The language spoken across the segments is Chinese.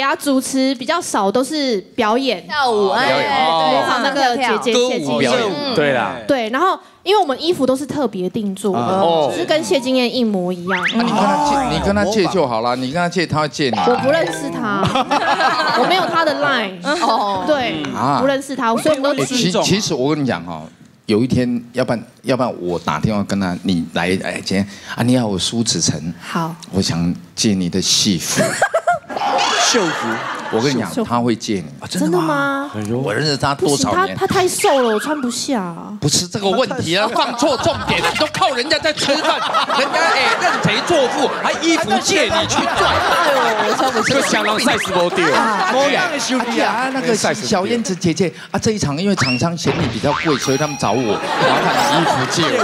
呀，主持比较少，都是表演跳舞， 模仿那个姐姐谢金燕。 对啦， 对，然后因为我们衣服都是特别定做的，就是跟谢金燕一模一样。 你跟他借就好了，你跟他借，他会借你。 我不认识他，我没有他的 line。对，不认识他，所以我们都其实我跟你讲哈。有一天，要不然我打电话跟他，你来，今天啊，你好，我苏子成， 好， 我想借你的戏服， 秀服， 我跟你讲，他会借你， 真的吗？ 我认识他多少年？ 他太瘦了，我穿不下。 不是这个问题啊，放错重点了，你都靠人家在吃饭，人家认贼作父，还衣服借你去赚， 我穿不下， 就想让赛事都丢。 那个小燕子姐姐啊，这一场因为厂商嫌你比较贵，所以他们找我，麻烦你衣服借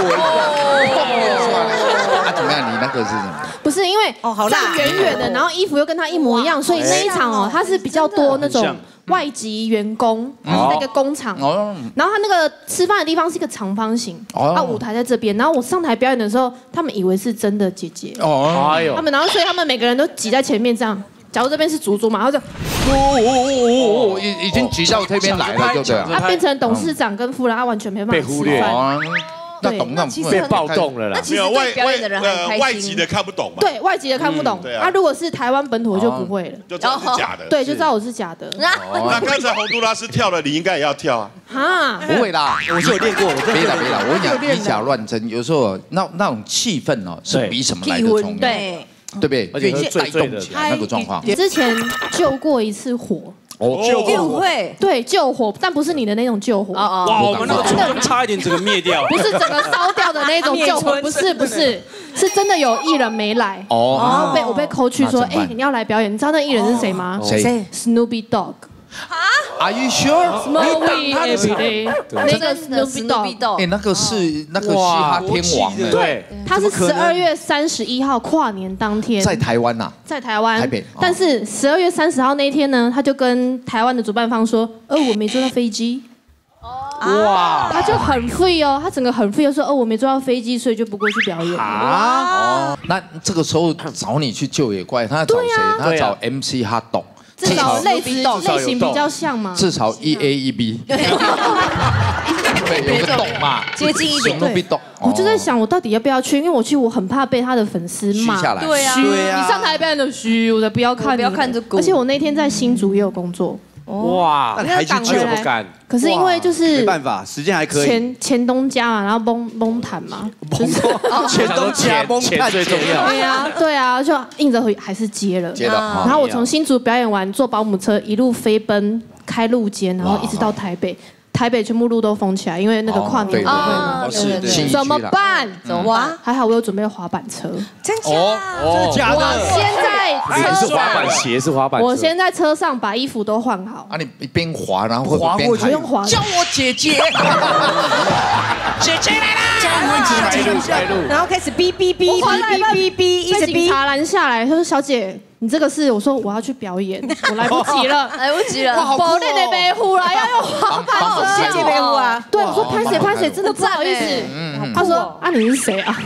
我。啊，怎么样？你那个是什么？ 不是因为站远远的，然后衣服又跟他一模一样，所以那一场哦，他是比较多那种外籍员工，他是那个工厂，然后他那个吃饭的地方是一个长方形，舞台在这边，然后我上台表演的时候，他们以为是真的姐姐，他们然后所以他们每个人都挤在前面这样。假如这边是竹竹嘛，然后就已经挤到这边来了，对不对？ 他变成董事长跟夫人，他完全没办法被忽略。 那懂那被暴动了啦。 那其实对表演的人很开心。 外籍的看不懂嘛。 对，外籍的看不懂。啊，如果是台湾本土的就不会了， 就知道是假的。 对，就知道我是假的。 那刚才洪都拉斯跳了，你应该也要跳啊。 哈， 不会啦， 我是有练过， 别啦，我跟你讲，以假乱真，有时候那种气氛哦，是比什么来的重要。 对。 对不对？ 而且带动起来那个状况。 之前救过一次火。 救会对救火，但不是你的那种救火。 哇，我们那个村庄差一点整个灭掉。 不是整个烧掉的那种救火，不是，是真的有艺人没来。然后我被扣去说，哎，你要来表演，你知道那艺人是谁吗？ 谁 ？Snoopy Dogg。 Are you sure? Snoopy everyday， 那个 Snoopy Dogg， 哎，那个是那个嘻哈天王的， 对，他是12月31号跨年当天在台湾呐， 在台湾台北， 但是12月30号那一天呢，他就跟台湾的主办方说，我没坐到飞机。哇，他就很free哦，他整个很free，就说我没坐到飞机，所以就不过去表演。 那这个时候找你去救也怪，他要找谁？他要找 MC 哈董。 至少类型比较像嘛， 至少1A 1B， 对，有个洞嘛， 接近一点。 对，我就在想，我到底要不要去？因为我去，我很怕被他的粉丝骂。 对啊， 你上台表演的虚，我才不要看， 不要看这个。 而且我那天在新竹也有工作。 哇， 那还去救不敢？ 可是因为就是没办法，时间还可以。 前东家嘛，然后崩毯嘛， 前东家崩毯最重要。 对啊，就硬着还是接了。然后我从新竹表演完，坐保姆车一路飞奔开路肩，然后一直到台北。台北全部路都封起来，因为那个跨年怎么办？哇，还好我有准备滑板车。 真假的？ 我现在是滑板鞋，是滑板。 我先在车上把衣服都换好。 啊，你一边滑，然后会滑过去， 不用滑。 叫我姐姐， 姐姐来啦！叫我姐姐，然后开始哔哔哔哔哔，一直被警察拦下来，他说：“小姐。”你这个是我说我要去表演，我来不及了， 来不及了。 保练的北湖啦，要用滑板车。 谢谢北湖啊。 对，我说拍谁，真的不好意思。他说啊，你是谁啊？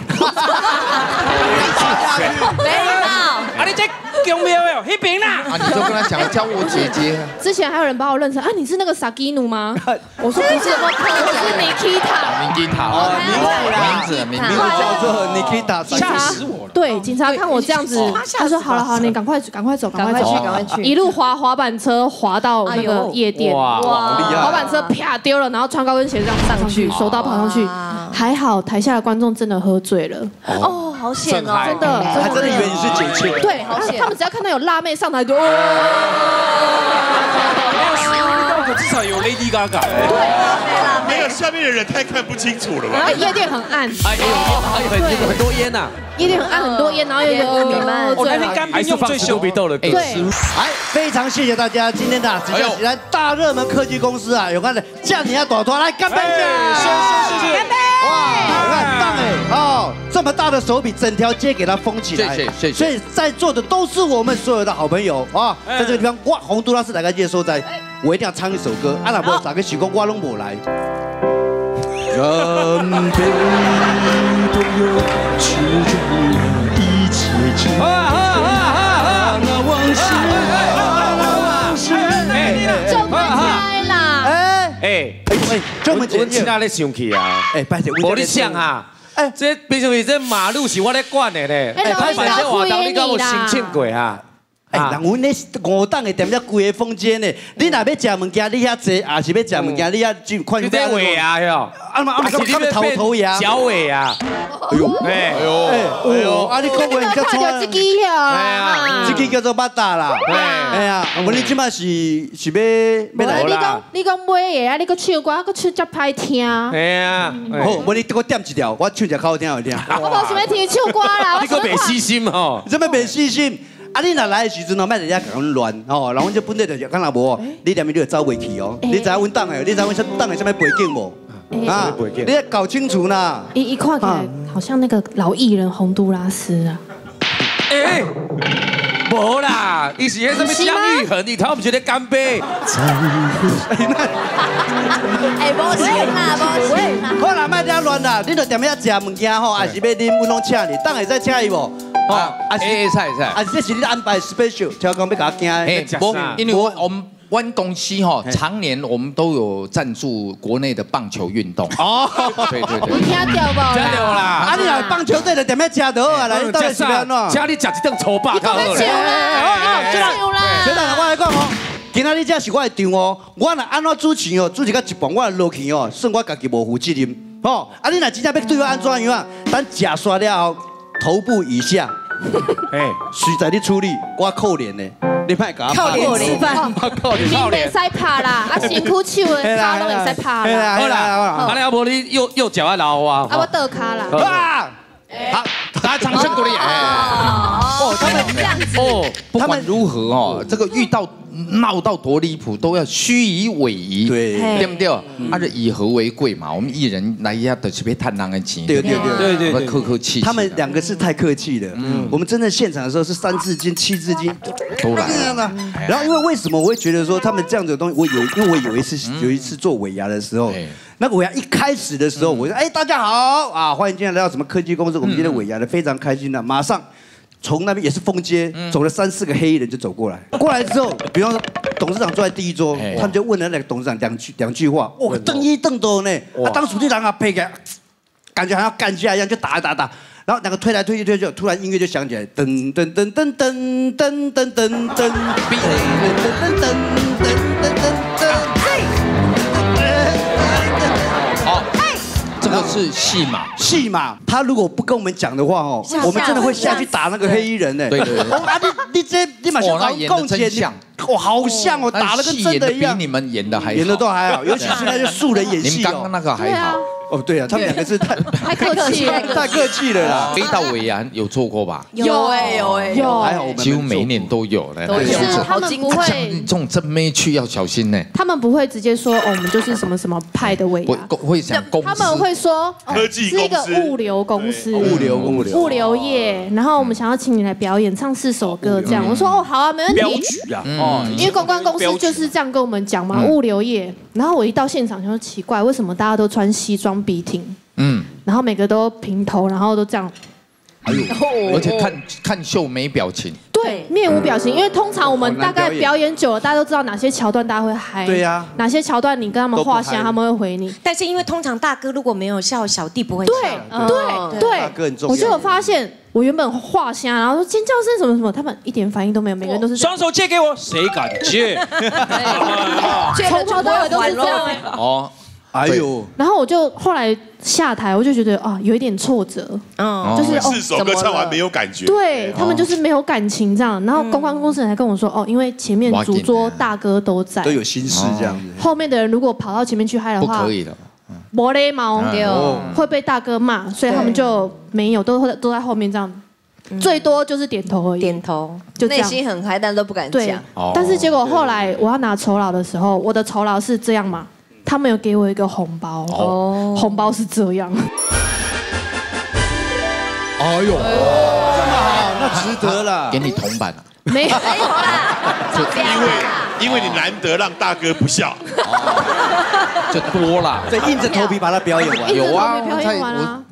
没礼貌。 啊，你这公庙哟，那边啦。 啊，你就跟他讲，叫我姐姐。 之前还有人把我认成啊，你是那个 Sagino 吗？我说不是，我是 Nikita。名字叫做 Nikita， 吓死我了。 对，警察看我这样子，他说好了，你赶快走，一路滑板车滑到那个夜店， 哇， 滑板车啪丢了，然后穿高跟鞋这样上去，手刀跑上去，还好台下的观众真的喝醉了。 哦，好险哦， 真的， 还真的以为你是姐姐。 对，他们只要看到有辣妹上台就。 至少有 Lady Gaga。 对， 没有下面的人太看不清楚了吧？ 然后夜店很暗， 很多烟呐。 夜店很暗，很多烟，然后有歌迷们。 我那天干冰用最羞鼻豆的歌。 对， 非常谢谢大家今天的直接来大热门科技公司啊，有看的叫你要朵朵来干杯！ 谢谢。 干杯！哇，很棒哎！哦，这么大的手笔，整条街给它封起来。 谢谢。 所以在座的都是我们所有的好朋友啊，在这个地方哇，洪都拉斯大家接收在。我一定要唱一首歌，啊，那不找个许光我拢无来。人被朋友吃尽了一切情，那往事。 就我们其他咧生气啊！ 拜托， 无你想啊！这平常时这马路是我咧管的咧，反正活动你敢有申请过啊？ 人阮咧5档的店了规个房间呢，你若要食物件，你遐坐，也是要食物件，你遐就看。 你在尾牙哟？ 是头牙？ 小尾牙。 哎呦，啊！你讲话唔叫错啊！ 这支呀， 这支叫做八达啦。哎呀，我你即摆是要来啦。你讲买的啊，你个唱歌，个唱真歹听。 哎呀， 好，我你给我点一条，我唱一好听好听。 我无想要听唱歌啦。 你个袂细心哦， 怎么袂细心？啊！你若来的时阵哦，莫在遐讲乱哦，然后阮这本地就是敢若无，你连面你就走袂去哦。你知影阮档的，你知影阮档的什么背景无？啊，你要搞清楚啦。 一看起来好像那个老艺人洪都拉斯啊。 无啦，伊是迄什么姜育恒，你头毋是咧干杯？ 无钱啦，无钱啦。 好啦，莫遐乱啦，你著踮遐食物件吼，还是要啉，阮拢请你，档会再请伊无？ 哦，菜， 啊，这是你安排 special， 听讲要甲我惊。 不，因为我们公司哈，常年我们都有赞助国内的棒球运动。哦，对。 有听到无？ 听到啦。 啊，你若棒球队就踮遐食就好啊，来，你到底是安怎？ 请你食一顿粗饱较好啦。 小蛋，我来讲哦，今仔日这是我的场哦，我若安怎主持哦，主持到一半我落去哦，算我家己无负责任。哦，啊，你若真正要对我安怎样啊？等食煞了后。头部以下，随在你处理，我扣脸呢，你莫甲我靠脸吃饭， 靠脸， 袂使拍啦，啊，身躯手的骹都会使拍啦。 好啦，啊，你无你右脚啊老啊， 啊，我倒骹啦。 哇， 好，大家掌声鼓励。 哦，他们这样子， 不管如何哦，这个遇到闹到多离谱，都要虚以委蛇，对不对？啊，是以和为贵嘛。我们艺人来一下都是被探人的钱， 对， 客气。 他们两个是太客气了。我们真的现场的时候是3字经、7字经都来。 然后因为什么我会觉得说他们这样子的东西，因为我有一次做尾牙的时候。那个尾牙一开始的时候，我说：“大家好啊，欢迎今天来到什么科技公司？我们今天尾牙的非常开心的，马上从那边也是封街，走了3、4个黑衣人就走过来。过来之后，比方说董事长坐在第一桌，他们就问了那个董事长两句话，哇，瞪一瞪多呢，当主席人啊，配个感觉好像干架一样，就打。然后两个推来推去，突然音乐就响起来，噔噔噔噔噔噔噔噔噔，噔噔噔噔。” 这个是戏码， 他如果不跟我们讲的话哦，我们真的会下去打那个黑衣人呢。 对。 啊，你马上演真像， 哇，好像哦，打了跟真的一样。 比你们演的还好， 演的都还好，尤其是那些素人演戏。 你们刚刚那个还好。 哦，对啊，他们两个是太客气了， 太客气了啦。 飞到尾牙有做过吧？ 有， 还好我们几乎每一年都有呢。 是他们不会这种真妹去要小心呢。 他们不会直接说我们就是什么什么派的尾牙， 会讲公司， 他们会说科技公司， 是一个物流公司， 物流业，然后我们想要请你来表演唱4首歌这样。我说好啊，没问题。 镖局啊， 因为公关公司就是这样跟我们讲嘛，物流业。然后我一到现场就说奇怪，为什么大家都穿西装笔挺？然后每个都平头，然后都这样， 而且看秀没表情， 对，面无表情。因为通常我们大概表演久了，大家都知道哪些桥段大家会嗨， 对呀， 哪些桥段你跟他们画虾，他们会回你。 但是因为通常大哥如果没有笑，小弟不会笑。 对，我就有发现，我原本画虾，然后说尖叫声什么什么，他们一点反应都没有，每个人都是双手借给我，谁敢借？ 从头到尾都是这样。 哦。 哎呦！ 然后我就后来下台，我就觉得有一点挫折，就是 4首歌唱完没有感觉， 对他们就是没有感情这样。然后公关公司人还跟我说，因为前面主桌大哥都在， 都有心事这样子。 后面的人如果跑到前面去嗨的话， 不可以的， 没礼貌，会被大哥骂，所以他们就没有，都在后面这样。最多就是点头而已， 点头， 就这样。 内心很嗨，但都不敢讲。 但是结果后来我要拿酬劳的时候，我的酬劳是这样嘛？他们有给我一个红包，红包是这样。 哎呦，这么好，那值得了。 给你铜板了？ 没有啦， 因为你难得让大哥不笑， 就多了， 所以硬着头皮把它表演完。 有啊，